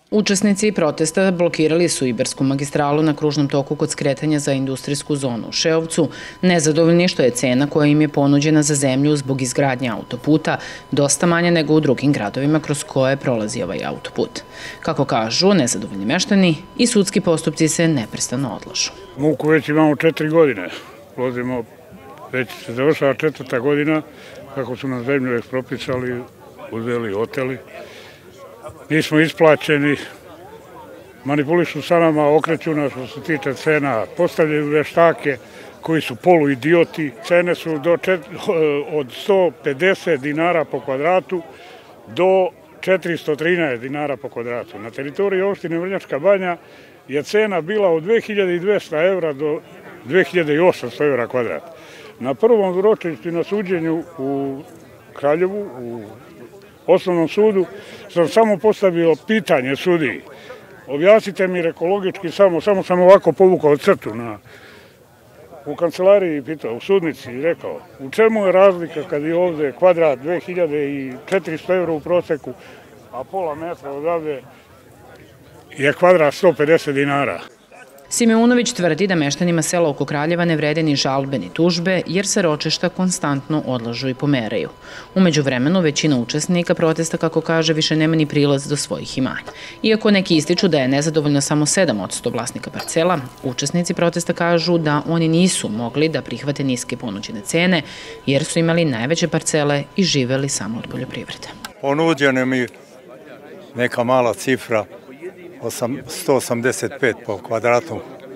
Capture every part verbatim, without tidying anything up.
Učesnici protesta blokirali su Ibarsku magistralu na kružnom toku kod skretanja za industrijsku zonu u Šeovcu, nezadovoljni što je cena koja im je ponuđena za zemlju zbog izgradnje autoputa dosta manja nego u drugim gradovima kroz koje prolazi ovaj autoput. Kako kažu nezadovoljni meštani, i sudski postupci se neprestano odlažu. Muku već imamo četiri godine. Vozimo, već se završava četvrta godina, kako su nam zemlju ekspropisali, uzeli, oteli. Nismo isplaćeni, manipulišu sa nama, okreću nas što se tiče cena, postavljaju veštake koji su poluidioti. Cene su do od sto pedeset dinara po kvadratu do četiristo trinaest dinara po kvadratu. Na teritoriji opštine Vrnjačka Banja je cena bila od dve hiljade dvesta evra do dve hiljade osamsto evra kvadrat. Na prvom ročištu i na suđenju u Kraljevu, u Osnovnom sudu, sam samo postavio pitanje sudiji. Objasnite mi ekologički, samo, samo sam ovako povukao crtu na, u kancelariji pitao, u sudnici i rekao, u čemu je razlika kad je ovde kvadrat dve hiljade četiristo evra u proseku, a pola metra odavde je kvadrat sto pedeset dinara. Simeunović tvrdi da meštanima sela oko Kraljeva ne vrede ni žalbe ni tužbe, jer se ročišta konstantno odlažu i pomeraju. Umeđu vremenu, većina učesnika protesta, kako kaže, više nema ni prilaz do svojih imanja. Iako neki ističu da je nezadovoljno samo sedam posto vlasnika parcela, učesnici protesta kažu da oni nisu mogli da prihvate niske ponuđene cene, jer su imali najveće parcele i živeli samo od poljoprivrede. Ponuđena mi neka mala cifra, sto osamdeset pet po kvadratu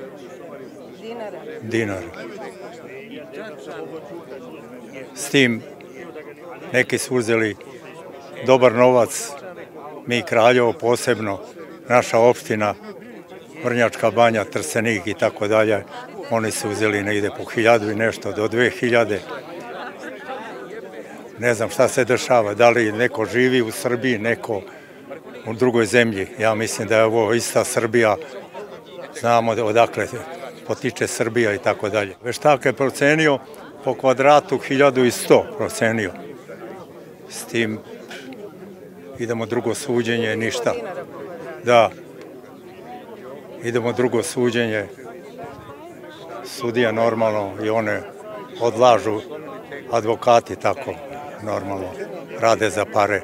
dinara. S tim neki su uzeli dobar novac, mi Kraljevo posebno, naša opština, Vrnjačka Banja, Trstenik i tako dalje, oni su uzeli negde po hiljadu i nešto do dve hiljade. Ne znam šta se dešava, da li neko živi u Srbiji, neko u drugoj zemlji. Ja mislim da je ovo ista Srbija, znamo odakle potiče Srbija i tako dalje. Veštak je procenio po kvadratu hiljadu i sto procenio. S tim idemo drugo suđenje, ništa. Da, idemo drugo suđenje, sudija normalno i one odlažu, advokati tako normalno rade za pare.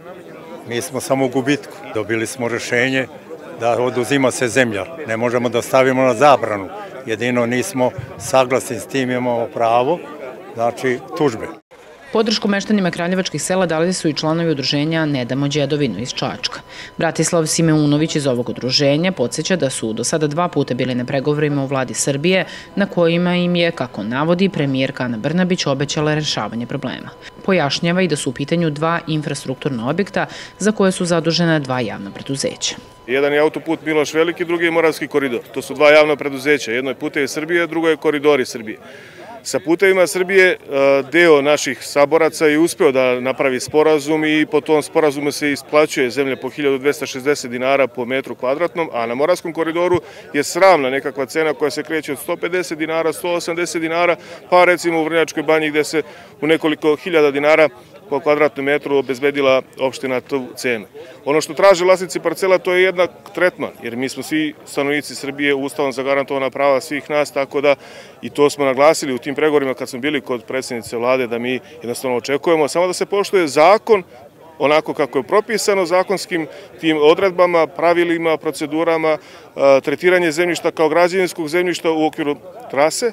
Mi smo samo u gubitku. Dobili smo rešenje da oduzima se zemlja. Ne možemo da stavimo na zabranu. Jedino nismo saglasni s tim, imamo pravo, znači tužbe. Podršku meštanima kraljevačkih sela dali su i članovi udruženja Ne damo đedovinu iz Čačka. Bratislav Simeunović iz ovog udruženja podsjeća da su do sada dva puta bili na pregovorima u vladi Srbije, na kojima im je, kako navodi, premijerka Ana Brnabić obećala rešavanje problema. Pojašnjava i da su u pitanju dva infrastrukturna objekta za koje su zadužena dva javna preduzeća. Jedan je autoput Miloš Veliki, drugi je Moravski koridor. To su dva javna preduzeća. Jedno je Putevi Srbije, drugo je Koridori Srbije. Sa Putevima Srbije deo naših saboraca je uspeo da napravi sporazum i po tom sporazumu se isplaćuje zemlja po hiljadu dvesta šezdeset dinara po metru kvadratnom, a na Moravskom koridoru je sramna nekakva cena koja se kreće od sto pedeset dinara, sto osamdeset dinara, pa recimo u Vrnjačkoj Banji gde se u nekoliko hiljada dinara po kvadratnom metru obezbedila opština tu cenu. Ono što traže vlasnici parcela to je jednak tretman, jer mi smo svi stanovnici Srbije ustavom zagarantovana prava svih nas, tako da i to smo naglasili u tim pregovorima kad smo bili kod predsjednice vlade da mi jednostavno očekujemo samo da se poštuje zakon onako kako je propisano zakonskim tim odredbama, pravilima, procedurama, tretiranje zemljišta kao građevinskog zemljišta u okviru trase,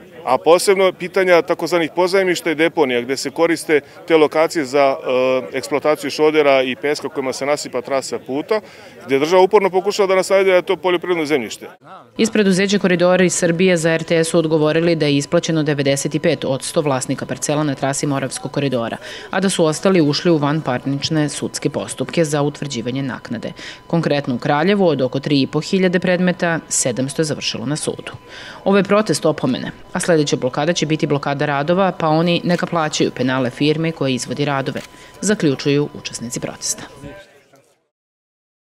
a posebno pitanja takozvanih pozajmišta i deponija gde se koriste te lokacije za eksploataciju šodera i peska kojima se nasipa trasa puta, gde država uporno pokušava da nas navede da je to poljoprivredno zemljište. Iz preduzeća Koridori Srbije za er te es su odgovorili da je isplaćeno devedeset pet posto vlasnika parcela na trasi Moravskog koridora, a da su ostali ušli u vanparnične sudske postupke za utvrđivanje naknade. Konkretno u Kraljevu od oko tri i po hiljade predmeta, sedamsto je završilo na sudu. Ovo je protest opomene, a sledeća blokada će biti blokada radova, pa oni neka plaćaju penale firme koje izvodi radove, zaključuju učesnici protesta.